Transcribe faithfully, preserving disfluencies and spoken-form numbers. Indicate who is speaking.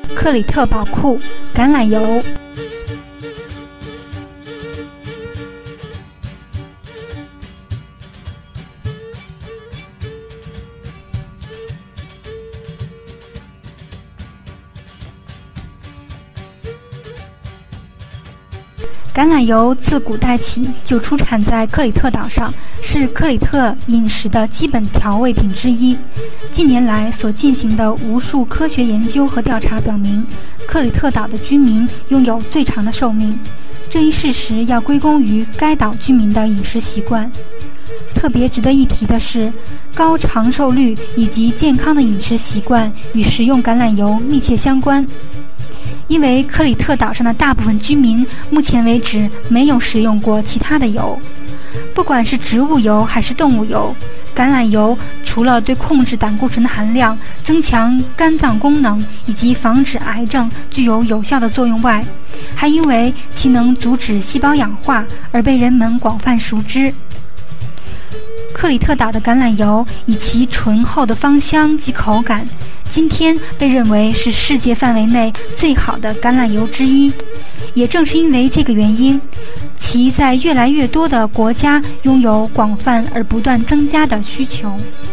Speaker 1: 克里特宝库橄榄油。橄榄油自古代起就出产在克里特岛上，是克里特饮食的基本调味品之一。近年来所进行的无数科学研究和调查表明，克里特岛的居民拥有最长的寿命。这一事实要归功于该岛居民的饮食习惯。特别值得一提的是，高长寿率以及健康的饮食习惯与食用橄榄油密切相关。因为克里特岛上的大部分居民目前为止没有食用过其他的油，不管是植物油还是动物油，橄榄油除了对控制胆固醇的含量、增强肝脏功能以及防止癌症具有有效的作用外，还因为其能阻止细胞氧化而被人们广泛熟知。克里特岛的橄榄油以其醇厚的芳香及口感，今天被认为是世界范围内最好的橄榄油之一。也正是因为这个原因，其在越来越多的国家拥有广泛而不断增加的需求。